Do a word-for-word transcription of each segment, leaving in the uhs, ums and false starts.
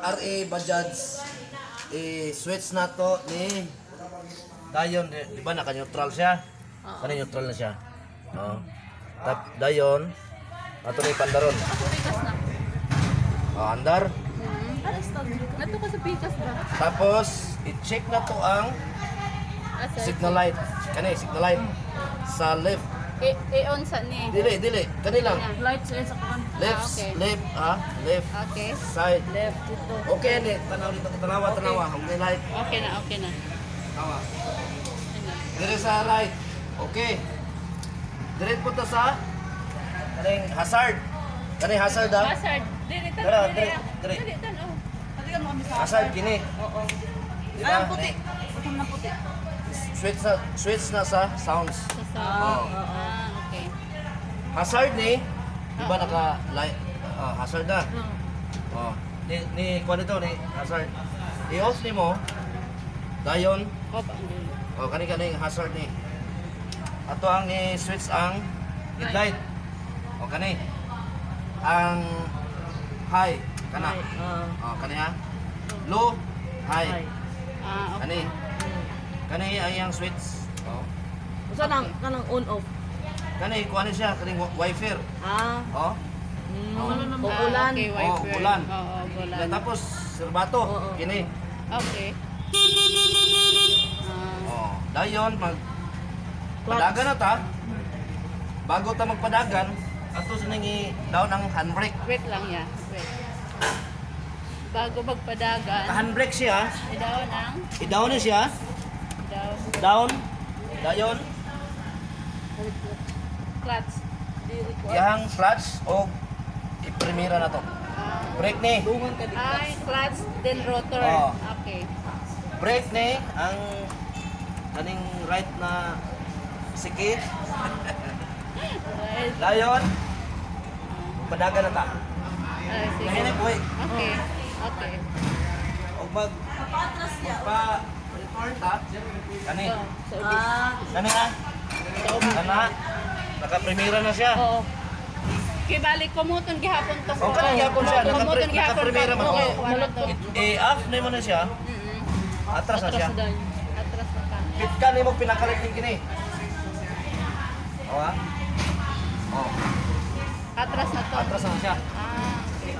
R A Bajaj i-switch na to ni dayon, di ba naka-neutral siya? Ano neutral na siya? Oo. Tap dayon ato ni pandaron. Ako pikas na. Oh, andar. Nato ko sa pikas ba? Tapos i-check na to ang signal light. Kani signal light sa left. I-on sa ni. Dili, dili. Kani lang. Lights sa sakon. Left, Ah, okay. left, ah, left Okay. side. Left dito. Okay ni, tanaw dito, tanawa, tanawa. Okay, light. Okay na, okay na. Tanawa. Okay na. Dire sa light. Okay. Dire po ta sa kaning hazard. Kaning hazard ah. Hazard. Dili tan. Tara, Dili. dire, ah. dire. Dili tan oh. Hazard kini. Oo. Di Ay, ba? ang puti. Puti na puti. Switch na, switch na sa sounds. Sa sa. Oo. Ah, okay. Hazard ni, di ba naka light, ah, hazard na. Oh. Ni ni kuan ito ni hazard. I-off ni mo. Dayon, Opa. oh kani kani hazard ni. Ato ang ni switch ang headlight. O kani. Ang high kana. Ah. Oh kani ha. Low, high. Ay. Ah, okay. Kani. Kani ay ang switch. Oh. Usa nang kanang on off. Kani kuan ni siya kani wiper. Ah. Oh. Mm. Oh. Pag Ah, ulan. okay, Oh, wiper. ulan. Oo, bulan. Tapos serbato Oo. kini. Okay. Ah, Oh, dayon mag Clutch. padagan na ta. Bago ta magpadagan, ato sa nangi down ang handbrake. wait lang ya. Wait. Bago magpadagan, Handbrake siya, idaw ang i-down na siya, idaw down, dayon, clutch. iyang clutch o i-primera na to. Brake ni, Dungan ka dito. Ay, clutch, then rotor. Oo. Okay. brake ni ang kaning right na sikit. Right. Dayon, padagan na ta. Ay, sige. Nahinay boy. Okay. Okay. Og mag pa return ta. Kani, So, so Ah. kani ha. Kana, naka-primera na siya. Oo. Kibalik kumuton gihapon to. O kanang gihapon siya, Kumuton naka-pri- gihapon naka-primera man. Okay, Oo. wala to. I-off na mo na siya. Mm-mm. Atras na siya. Atras na ka. Pitkan ni mo pinakalit ni kini. O ha? O, Atras na to. atras na siya. Ah.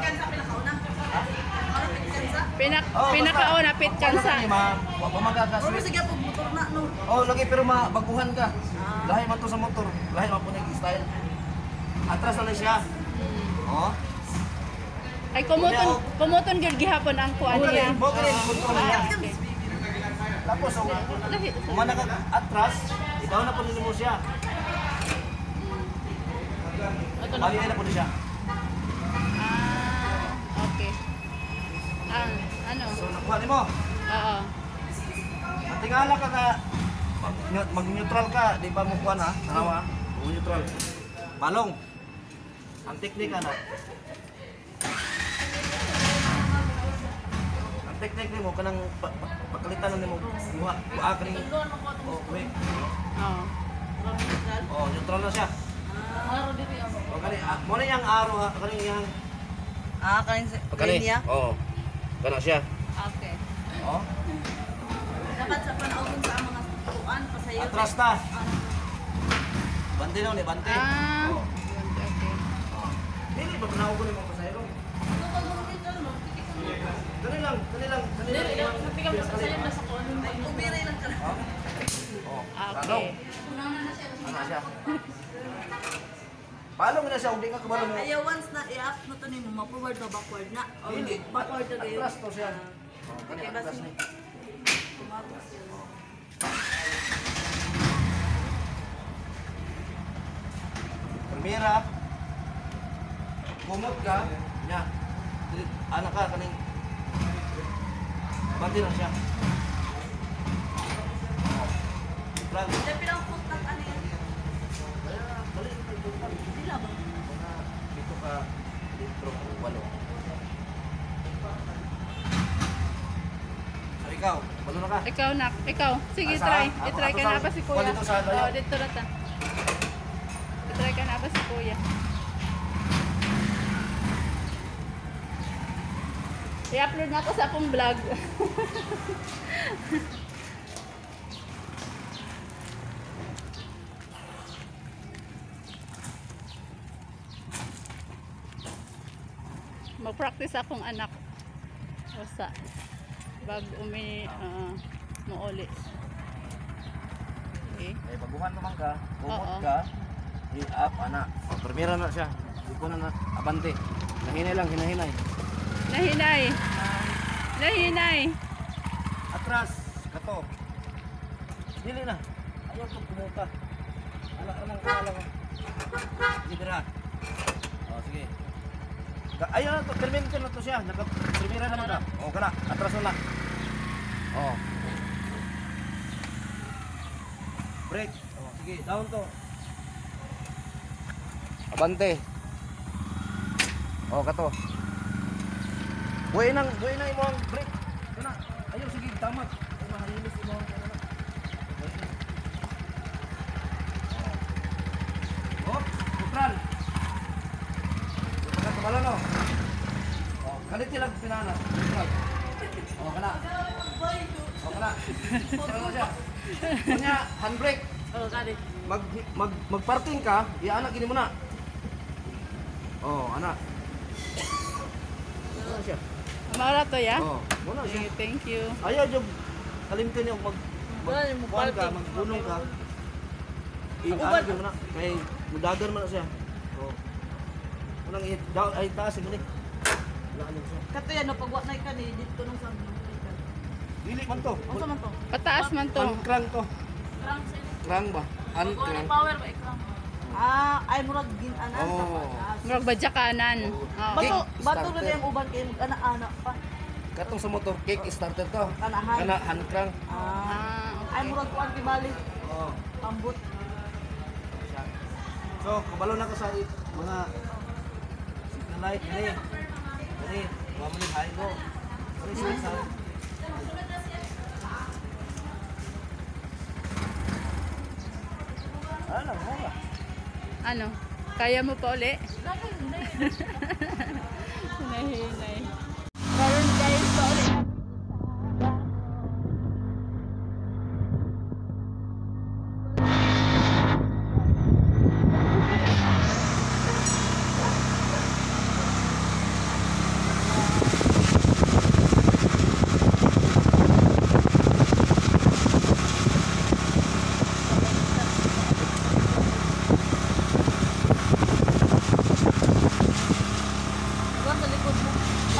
Pinak Oh, pinakauna pitkan sa. Ni ma, wa pa magaka-switch. Sige po motor na no. Oh, lagi pero mabaguhan ka. Lahi man to sa motor. Lahi man po nag style. Atras na siya. Oh. Ay kumuton kumuton gyud gihapon ang kuan Mo niya. kani, mo kani kontrol niya. Ah, okay. Tapos oh, Lahi. umana ka atras, ikaw na po mo siya. Ito na. Bali na po siya. Ah, okay. Ang ano? So nakuha nimo. Oo. Tingala ka ka mag- mag-neutral ka, di ba mo kuha na? Tanawa, mag-neutral. Balong. Ang teknika na. Ang teknik nimo kanang pa- pa- pakalitan nimo kuha, kuha kaning oh, wait. Oo. Oh, neutral na siya. Aro dito yung. O kani, ah, mo na yang araw ha, kani yang Ah, kanin sa kani. linya. Oh. Kana siya. Okay. Oh. Dapat sa panahon sa mga tuan pasayo. Atras ta. Bante na ni bante. Ah. Oh. Okay. Dili ba panaw ko ni mo pasayro? Dali lang, dali lang, dali lang. Dili lang, Sabi ka pasayo na sa kon. Ubiri lang ka. Oh. Okay. Ano siya? Paano mo na siya? Hindi ka kabalo mo. Ayaw once na i-up mo to nimo, ma-forward o backward na. O Hindi. backward to din. Atras to siya. Oh, kani atras ni. Primera. Kumot ka. Nya. Dili- Anak ka kaning. Bante na siya. Oh. Neutral. Dapat ang putak ano yan. Dali, dali. Sila ba? Mga dito ka litro o walo. So ikaw, balo na ka? Ikaw na, ikaw. Sige, Asa? try. Ako- I-try ako ka sa- na pa si ako Kuya. dito sa layo. Oo, dito na ta. I-try ka na pa si Kuya. I-upload na ako sa akong vlog. Mag-practice akong anak. Osa. Bag umi uh, muuli. Okay. Eh, baguhan naman ka, Oo. kumot ka, i-up, ana. O, primera na siya. Di ko na na, abante. Nahinay lang, hinahinay. Nahinay. Nahinay. Atras, kato. Dili na. Ayaw ko kumuta. Anak ka lang, kala ko. Sige, dira. O, sige. Ka- Ayaw na to, permanent na to siya. Naka, primera naman ka. O, kana, atras na. O. Break. O, sige, down to. Abante. O, kato. Buhay nang, buhay nang imo ang break. Kana, ayaw, sige, tamat. Ay, mahalinis imo ang kana. Buhay na. O. Hop, neutral. Pagkat tumala no. O, kalit lang pinana. Neutral. O, kana. O, kana. Neutral na siya. Kanya, handbrake. Oh, kani. Mag, mag, mag-parking ka, i-anak gini mo na. Oh, anak. Ano siya? Mara to ya. Oh, muna siya. Okay, thank you. Ayaw jud kalimtin yung mag Wala, yung mag kuwan ka, parking. magbunong ka. Ako I-anak ba- gini mo na. Kay mudagan man na siya. Oh. Unang i down ay taas gini. Wala ano siya. Kato yan, no, pag waknay ka ni, dito nung sa Dili man to. Ano man to? Pataas man to. Hand crank to. Krang sa inyo. Crank ba? Hand Pag wala crank. power ba, ikrang. Ah, ay murag ginanan sa Oh. pataas. Murag badya kanan. Oo. Bato, Kick bato starter. na yung uban kayo mag-ana-ana pa. Katong sa motor kick starter to. Kanahan. Kana hand crank. Ah, Ah, ay okay. murag kuan kibali. Oh. Pambut. So, kabalo na ko sa i- mga signal light. Gani. Gani. Mga mali hain ko. Gani siya sa... Ano, wala. Ano? Kaya mo pa uli? Bakit hindi? Nahinay. Karon guys, pa uli. Wala sa likod mo.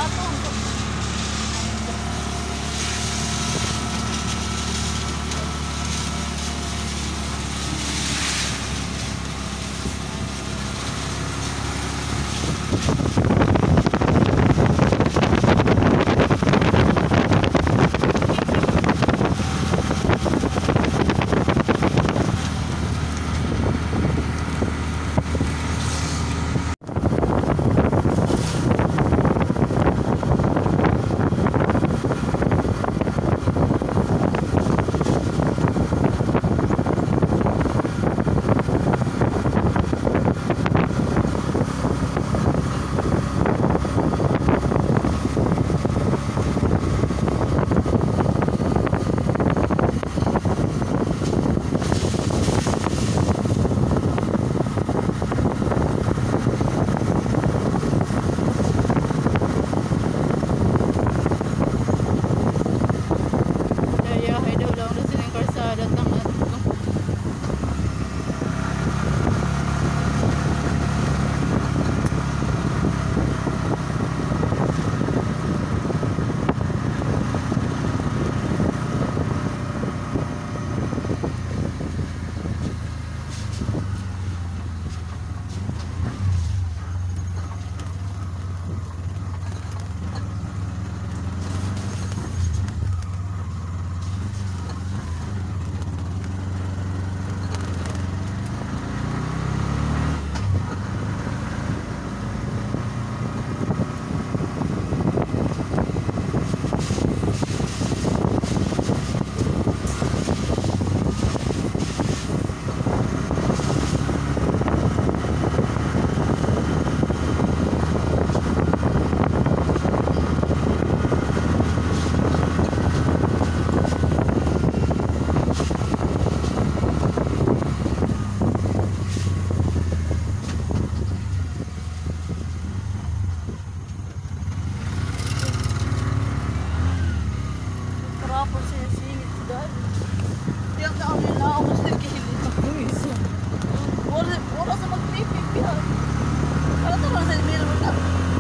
Kasi singit si Daddy. Tiyak na kami na ako sa gilid. Wala, wala sa magpipig yan. Wala sa mga sa middle na.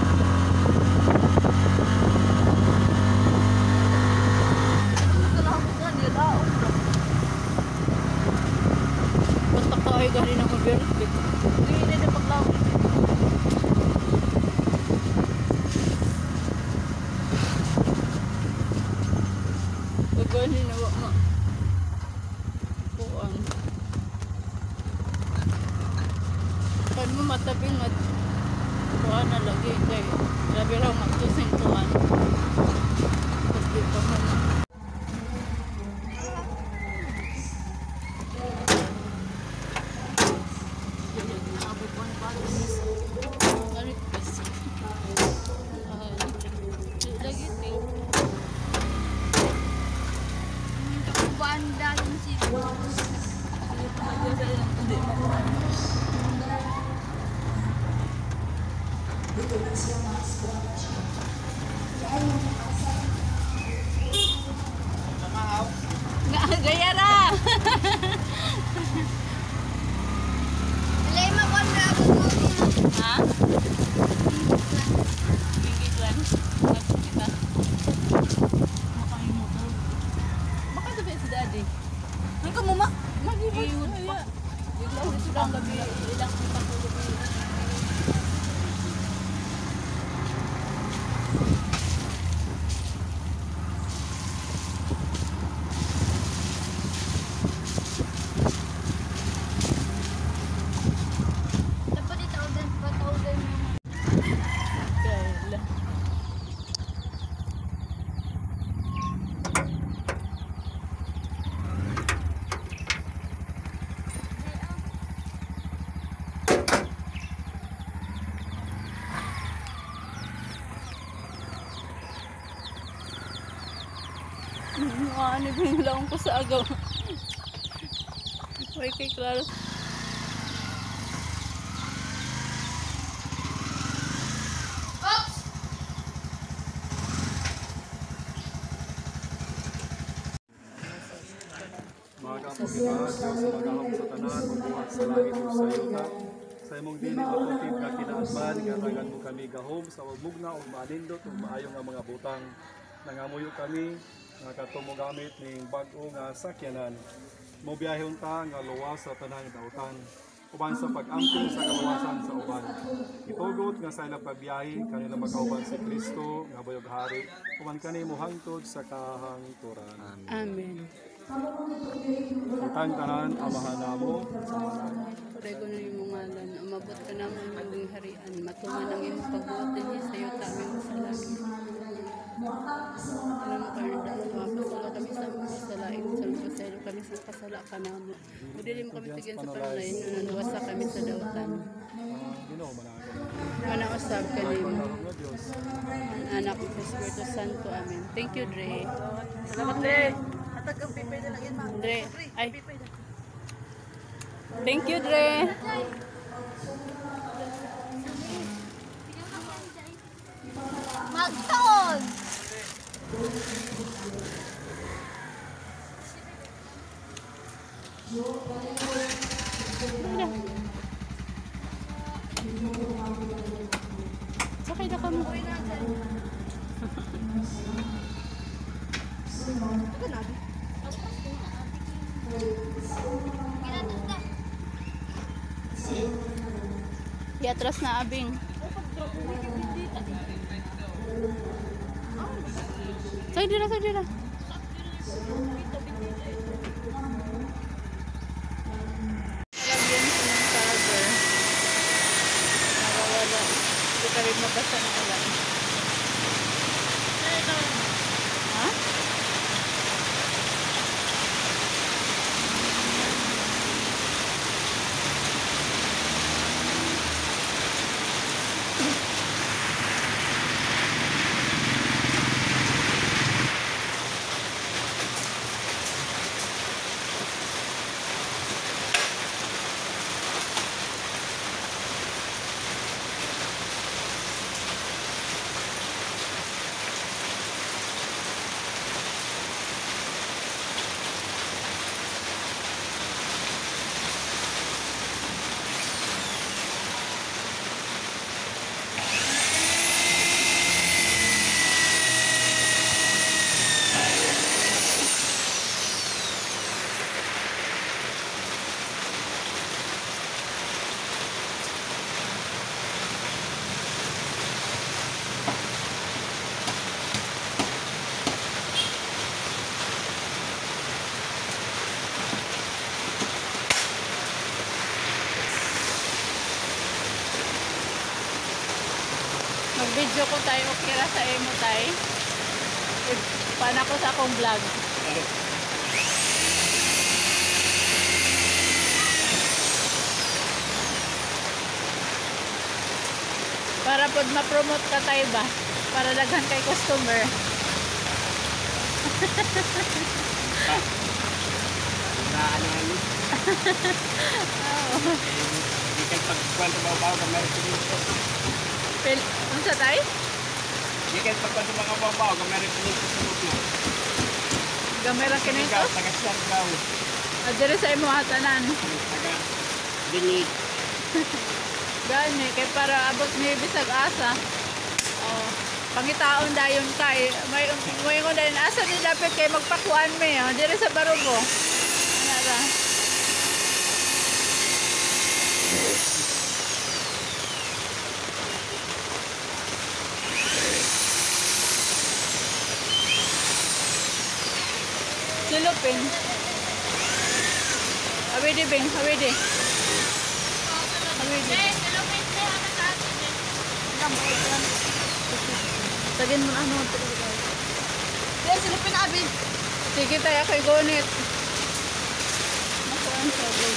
Basta kayo gani na mag-birthday. Hindi na na paglawin. Gagani na wak ma. Puan. Kan mo matabing at puan na lagi kay labi raw magtusing tuan. Kasi pa mo na. Gaya ra. Alay mo kon ra ako mo. Ha? Gigit lang. Kita. Makalimutan. Baka sabi si Daddy. Ay ka mo ma. Mag-iwot pa. Bigla ulit sila ang gabi. Ilang kita ko gabi. Dapat itaw-dan pataw-dan mo. Kaila. Ano ba yung laong ko sa agaw? Why kay Clara? Oops. Mga kapatid, sa magahom sa tanan, magbuhat sa langit o sa yuta. Sa imong dili maputid ka kinaatman, gatagan mo kami gahom sa wagmugna o maanindot o maayo nga mga butang. Nangamuyo kami, nga katumo gamit ning bag-o nga sakyanan. Mobiyahon ta nga luwas sa tanang dautan. Uban sa pag-amping sa kaluwasan sa uban. Itugot nga sa ilang pagbiyahe, kanila magkauban si Kristo, nga bayog hari, uban kani mo hangtod sa kahangturan. Amen. Utang tanan, amahan namo, Prego na yung mga lan. Umabot ka naman ang maging harian. Matuman ang iyong pagbuot din sa iyo taming masalangin. Alam mo kayo dahil mapasala kami sa mga salain. Sa paselo kami sa kasala ka namo. Mudili mo kami tigyan sa panalain. Nanuwasa kami sa dautan. Ginoo managan. Manausap ka din. Pagkakaroon nga Diyos. Anak ko sa Espiritu Santo. Amen. Thank you, Dre. Salamat, Dre. Atag ang pipay na lang yan ma. Dre. Ay. Thank you, Dre. Magtaon. Sakay na ka mo. Iatras na abing. Say dira, say dira. Lagyan ko ng cover. Nawawala. Hindi ka rin mabasa ng ulan. Ha? Video ko tayo kira sa emo tay. Paano ko sa akong vlog. Para pod ma-promote ka tayo ba? Para daghan kay customer. Na ano ano. Oo. Di kay pagkwento babaw ka meron pinito. Pil, unsa tay? Di kay pagkwento mga babaw ka meron pinito sa mundo. Gamera kini Ikaw to. taga Siargao. Adire sa imo hatanan. Taga Dinig. Gani kay para abot ni bisag asa. Oh, pangitaon dayon kay may may ngon dayon asa ni dapat kay magpakuan mi oh, dire sa Barugo. Ana ra. Silupin. Awidi bing, awidi. Awidi. Tagin mo na ano. Yes, silupin abi. Sige tayo kay Gonit. Nakuhaan sa gold.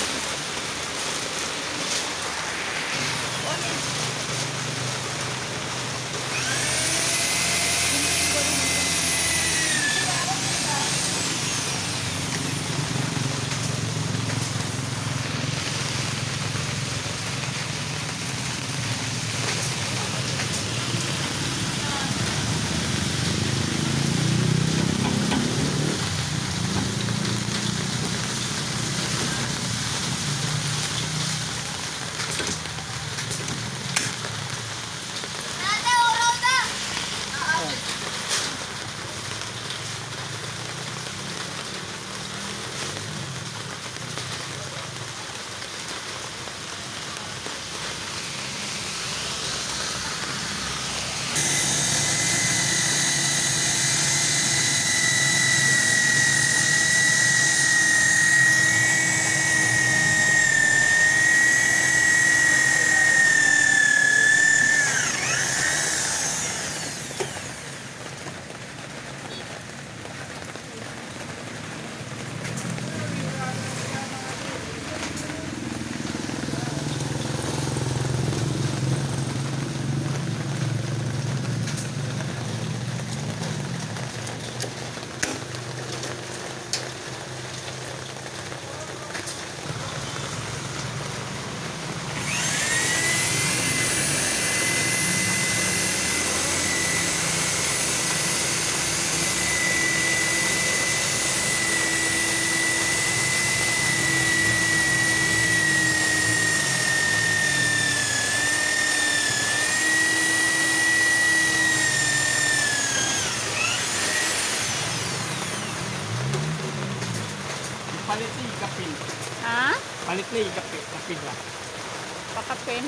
Palit ni kapin. Ha? Palit ni kapin. Kapin lang. Pakapin.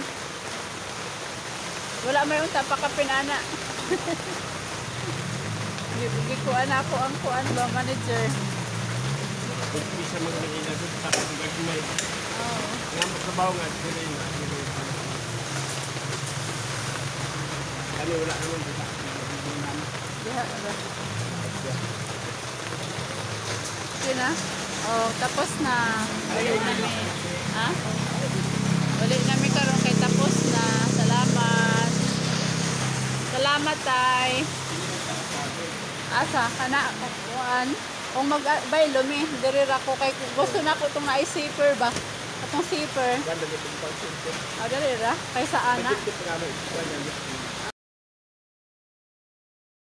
Wala may unta pakapin ana. Gigi ko ana ko ang kuan ba manager. Kung bisa mag-ilagot sa pag-gagmay. Oh. Nga magkabaw nga. Sila yung ano wala naman dito. Diha ba? Sina? Oh, tapos na. Wali nami. Ha? Wali nami karon kay tapos na. Salamat. Salamat tay. Asa kana kuan. Kung mag-baylo mi, diri ra ko kay gusto na ko tong na zipper ba. Atong zipper. Ganda mo itong pang-simple. Ah, diri ra kay sa ana. Pag-tip nga mo.